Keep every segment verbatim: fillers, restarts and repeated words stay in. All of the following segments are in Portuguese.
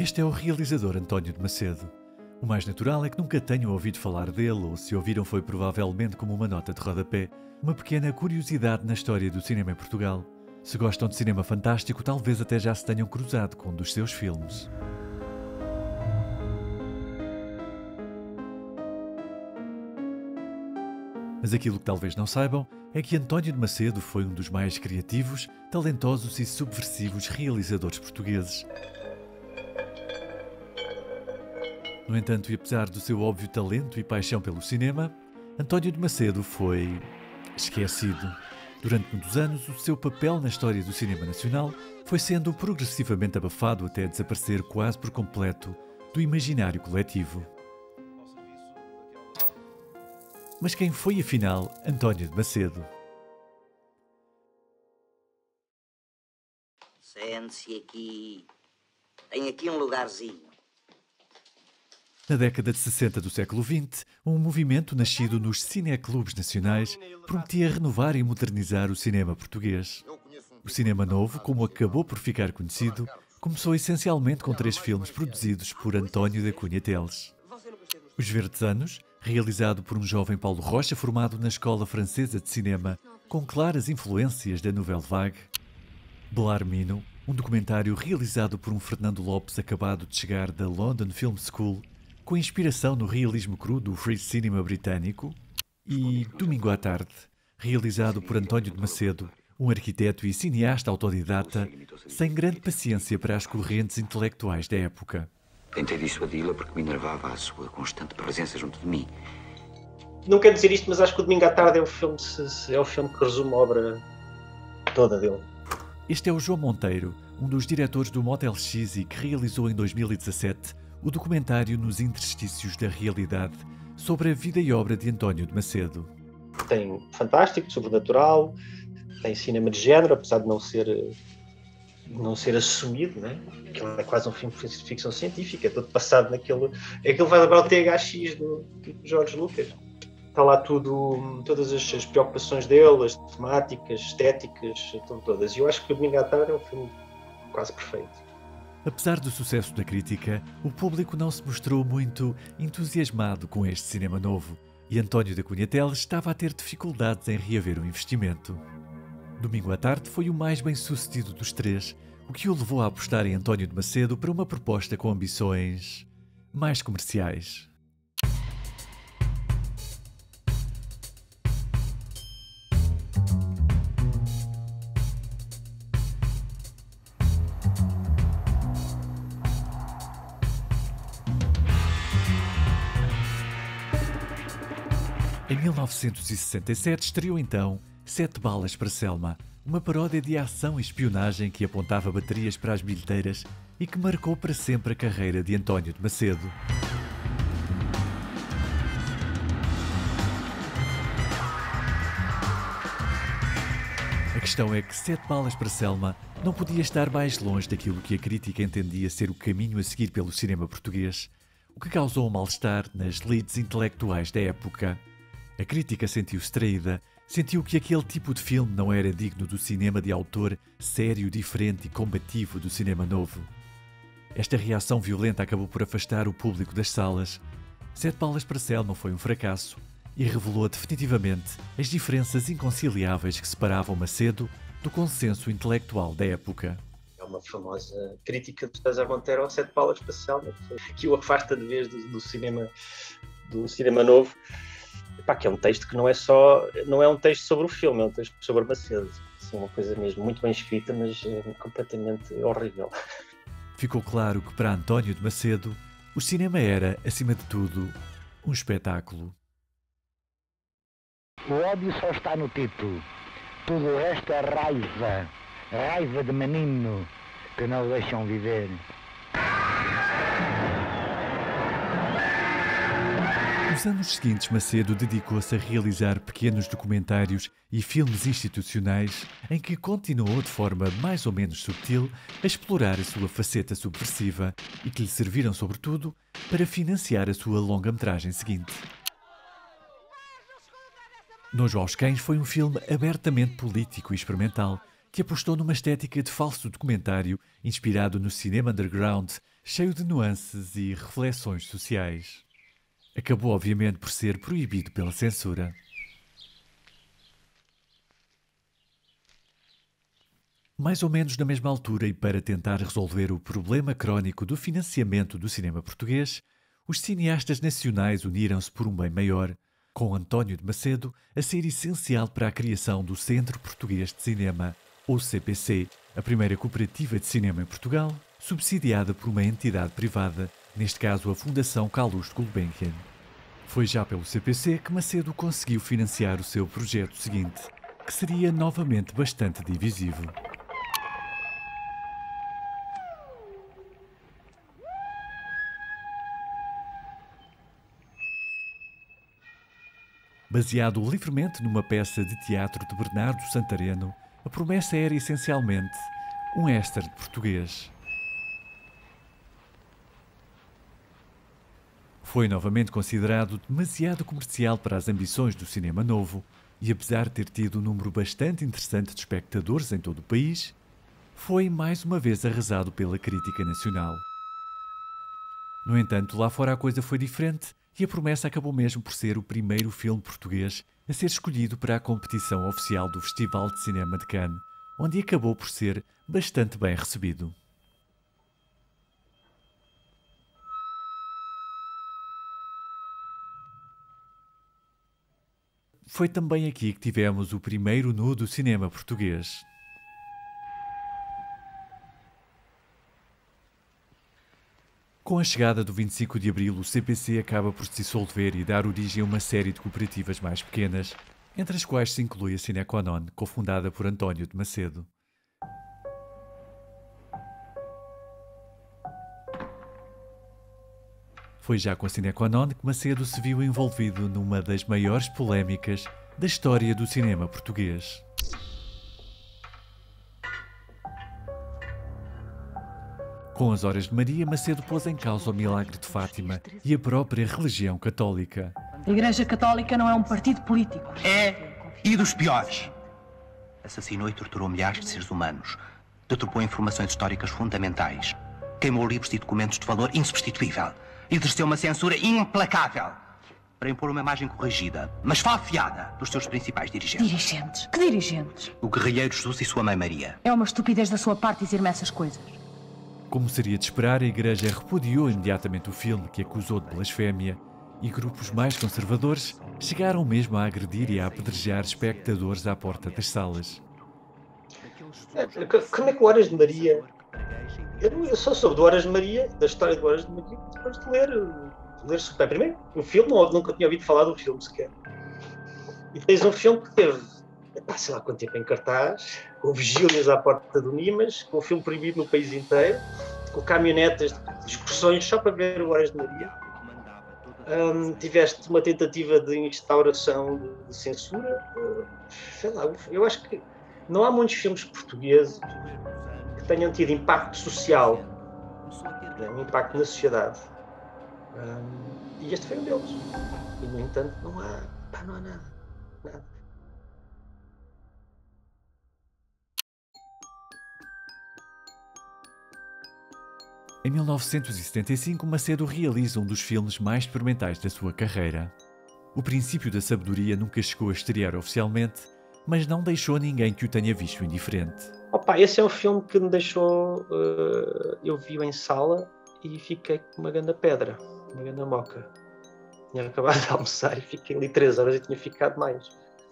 Este é o realizador António de Macedo. O mais natural é que nunca tenham ouvido falar dele, ou se ouviram foi provavelmente como uma nota de rodapé, uma pequena curiosidade na história do cinema em Portugal. Se gostam de cinema fantástico, talvez até já se tenham cruzado com um dos seus filmes. Mas aquilo que talvez não saibam é que António de Macedo foi um dos mais criativos, talentosos e subversivos realizadores portugueses. No entanto, e apesar do seu óbvio talento e paixão pelo cinema, António de Macedo foi esquecido. Durante muitos anos, o seu papel na história do cinema nacional foi sendo progressivamente abafado até desaparecer quase por completo do imaginário coletivo. Mas quem foi, afinal, António de Macedo? Sente-se aqui. Tem aqui um lugarzinho. Na década de sessenta do século vinte, um movimento nascido nos cineclubes nacionais prometia renovar e modernizar o cinema português. O cinema novo, como acabou por ficar conhecido, começou essencialmente com três filmes produzidos por António da Cunha Teles. Os Verdes Anos, realizado por um jovem Paulo Rocha formado na Escola Francesa de Cinema, com claras influências da Nouvelle Vague. Belarmino, um documentário realizado por um Fernando Lopes acabado de chegar da London Film School, com inspiração no realismo cru do free cinema britânico. E Domingo à Tarde, realizado por António de Macedo, um arquiteto e cineasta autodidata, sem grande paciência para as correntes intelectuais da época. Tentei dissuadi-la porque me enervava a sua constante presença junto de mim. Não quero dizer isto, mas acho que o Domingo à Tarde é o filme, é o filme que resume a obra toda dele. Este é o João Monteiro, um dos diretores do Motel X e que realizou em dois mil e dezassete o documentário Nos Interstícios da Realidade sobre a vida e obra de António de Macedo. Tem fantástico, sobrenatural, tem cinema de género, apesar de não ser, não ser assumido, né? Aquilo é quase um filme de ficção científica, é todo passado naquele... Aquilo vai lembrar o T H X do, do Jorge Lucas. Está lá tudo, todas as, as preocupações dele, as temáticas, estéticas, estão todas. E eu acho que o Domingo à Tarde é um filme quase perfeito. Apesar do sucesso da crítica, o público não se mostrou muito entusiasmado com este cinema novo e António da Cunha Teles estava a ter dificuldades em reaver o investimento. Domingo à Tarde foi o mais bem-sucedido dos três, o que o levou a apostar em António de Macedo para uma proposta com ambições mais comerciais. Em mil novecentos e sessenta e sete estreou então Sete Balas para Selma, uma paródia de ação e espionagem que apontava baterias para as bilheteiras e que marcou para sempre a carreira de António de Macedo. A questão é que Sete Balas para Selma não podia estar mais longe daquilo que a crítica entendia ser o caminho a seguir pelo cinema português, o que causou um mal-estar nas lides intelectuais da época. A crítica sentiu-se traída, sentiu que aquele tipo de filme não era digno do cinema de autor sério, diferente e combativo do cinema novo. Esta reação violenta acabou por afastar o público das salas. Sete Balas para Selma foi um fracasso e revelou definitivamente as diferenças inconciliáveis que separavam Macedo do consenso intelectual da época. É uma famosa crítica de César Monteiro ao Sete Balas para Selma, que o afasta de vez do, do cinema do cinema novo. Epá, que é um texto que não é só, não é um texto sobre o filme, é um texto sobre Macedo. Assim, uma coisa mesmo muito bem escrita, mas é completamente horrível. Ficou claro que para António de Macedo, o cinema era, acima de tudo, um espetáculo. O ódio só está no título. Tudo o resto é raiva. Raiva de menino que não o deixam viver. Nos anos seguintes, Macedo dedicou-se a realizar pequenos documentários e filmes institucionais em que continuou de forma mais ou menos subtil a explorar a sua faceta subversiva e que lhe serviram, sobretudo, para financiar a sua longa-metragem seguinte. Nojo aos Cães foi um filme abertamente político e experimental que apostou numa estética de falso documentário inspirado no cinema underground cheio de nuances e reflexões sociais. Acabou, obviamente, por ser proibido pela censura. Mais ou menos na mesma altura, e para tentar resolver o problema crónico do financiamento do cinema português, os cineastas nacionais uniram-se por um bem maior, com António de Macedo a ser essencial para a criação do Centro Português de Cinema, ou C P C, a primeira cooperativa de cinema em Portugal, subsidiada por uma entidade privada, neste caso a Fundação Calouste Gulbenkian. Foi já pelo C P C que Macedo conseguiu financiar o seu projeto seguinte, que seria novamente bastante divisivo. Baseado livremente numa peça de teatro de Bernardo Santareno, a promessa era essencialmente um western português. Foi novamente considerado demasiado comercial para as ambições do cinema novo e, apesar de ter tido um número bastante interessante de espectadores em todo o país, foi mais uma vez arrasado pela crítica nacional. No entanto, lá fora a coisa foi diferente e a promessa acabou mesmo por ser o primeiro filme português a ser escolhido para a competição oficial do Festival de Cinema de Cannes, onde acabou por ser bastante bem recebido. Foi também aqui que tivemos o primeiro nu do cinema português. Com a chegada do vinte e cinco de Abril, o C P C acaba por se dissolver e dar origem a uma série de cooperativas mais pequenas, entre as quais se inclui a Cinequanon, cofundada por António de Macedo. Foi já com a Cinequanon que Macedo se viu envolvido numa das maiores polémicas da história do cinema português. Com as Horas de Maria, Macedo pôs em causa o milagre de Fátima e a própria religião católica. A Igreja Católica não é um partido político. É, e dos piores. Assassinou e torturou milhares de seres humanos. Deturpou informações históricas fundamentais. Queimou livros e documentos de valor insubstituível. Exerceu uma censura implacável para impor uma imagem corrigida, mas falseada, dos seus principais dirigentes. Dirigentes? Que dirigentes? O guerrilheiro Jesus e sua mãe Maria. É uma estupidez da sua parte dizer-me essas coisas. Como seria de esperar, a Igreja repudiou imediatamente o filme, que acusou de blasfémia, e grupos mais conservadores chegaram mesmo a agredir e a apedrejar espectadores à porta das salas. É, como é que o Horas de Maria... Eu, eu só soube do Horas de Maria, da história do Horas de Maria, depois de ler, de ler super. Primeiro, o filme, nunca tinha ouvido falar do filme sequer. E tens um filme que teve, epá, sei lá quanto tempo em cartaz, com vigílias à porta do Nimas, com o filme proibido no país inteiro, com caminhonetas de excursões só para ver o Horas de Maria. Um, tiveste uma tentativa de instauração de censura. Sei lá, eu acho que não há muitos filmes portugueses que tenham tido impacto social, né, um impacto na sociedade. Um, e este foi um deles. E, no entanto, não há, pá, não há nada. nada. Em mil novecentos e setenta e cinco, Macedo realiza um dos filmes mais experimentais da sua carreira. O Princípio da Sabedoria nunca chegou a estrear oficialmente, mas não deixou ninguém que o tenha visto indiferente. Opa, esse é um filme que me deixou... Uh, eu vi-o em sala e fiquei com uma grande pedra, uma grande moca. Tinha acabado de almoçar e fiquei ali três horas e tinha ficado mais.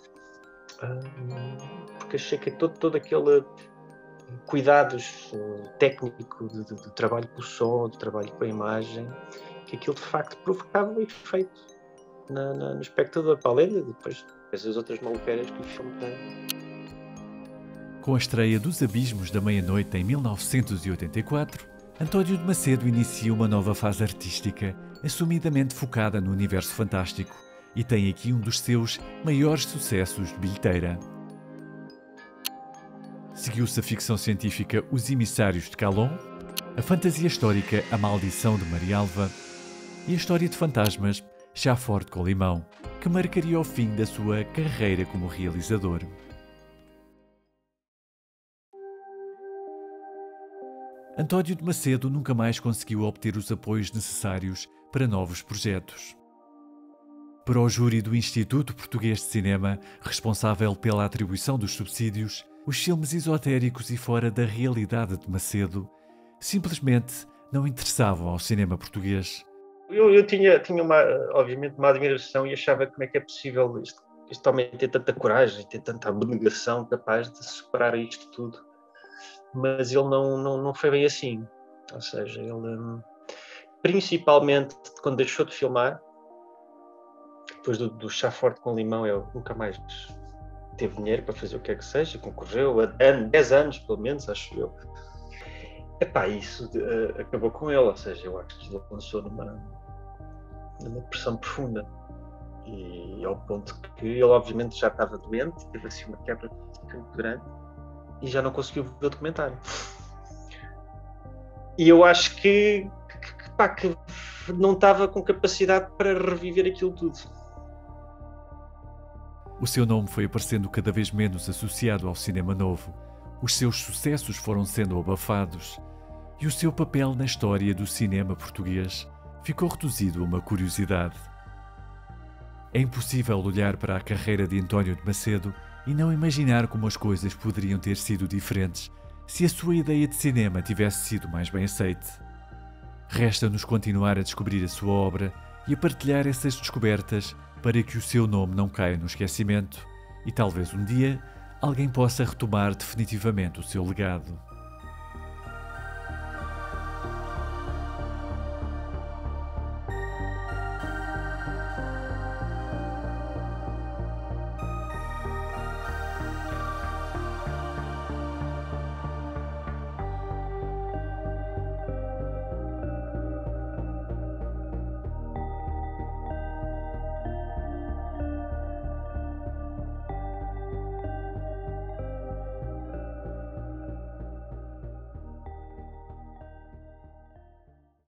Uh, porque achei que todo, todo aquele... cuidados uh, técnicos de, de, de trabalho com o som, de trabalho com a imagem, que aquilo de facto provocava um efeito na, na, no espectador, para além de depois as outras maluqueiras que o filme tem. Com a estreia dos Abismos da Meia-Noite em mil novecentos e oitenta e quatro, António de Macedo inicia uma nova fase artística, assumidamente focada no universo fantástico, e tem aqui um dos seus maiores sucessos de bilheteira. Seguiu-se a ficção científica Os Emissários de Calon, a fantasia histórica A Maldição de Marialva e a história de fantasmas Chafort de Colimão, que marcaria o fim da sua carreira como realizador. António de Macedo nunca mais conseguiu obter os apoios necessários para novos projetos. Para o júri do Instituto Português de Cinema, responsável pela atribuição dos subsídios, os filmes esotéricos e fora da realidade de Macedo simplesmente não interessavam ao cinema português. Eu, eu tinha, tinha uma, obviamente, uma admiração e achava como é que é possível este, este homem ter tanta coragem, ter tanta abnegação capaz de superar isto tudo. Mas ele não, não, não foi bem assim. Ou seja, ele, principalmente quando deixou de filmar, depois do, do Chá Forte com Limão, ele nunca mais teve dinheiro para fazer o que é que seja, concorreu há dez anos, pelo menos, acho eu. Epá, isso uh, acabou com ele, ou seja, eu acho que ele lançou numa, numa depressão profunda. E ao ponto que ele, obviamente, já estava doente, teve assim uma quebra muito grande e já não conseguiu ver o documentário. E eu acho que, que, pá, que não estava com capacidade para reviver aquilo tudo. O seu nome foi aparecendo cada vez menos associado ao cinema novo. Os seus sucessos foram sendo abafados e o seu papel na história do cinema português ficou reduzido a uma curiosidade. É impossível olhar para a carreira de António de Macedo e não imaginar como as coisas poderiam ter sido diferentes se a sua ideia de cinema tivesse sido mais bem aceite. Resta-nos continuar a descobrir a sua obra e a partilhar essas descobertas para que o seu nome não caia no esquecimento e talvez um dia alguém possa retomar definitivamente o seu legado.